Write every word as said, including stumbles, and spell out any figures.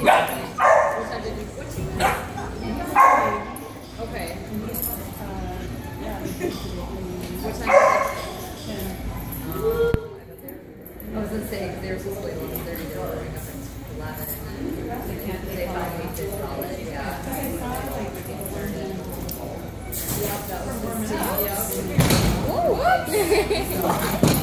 What time did you? What team? Okay. What time? I was gonna say they were supposed to wait eleven thirty. They're ordering up at eleven. They can't. They thought we did solid. Yeah. Yep, that was his team. Yep. Woo!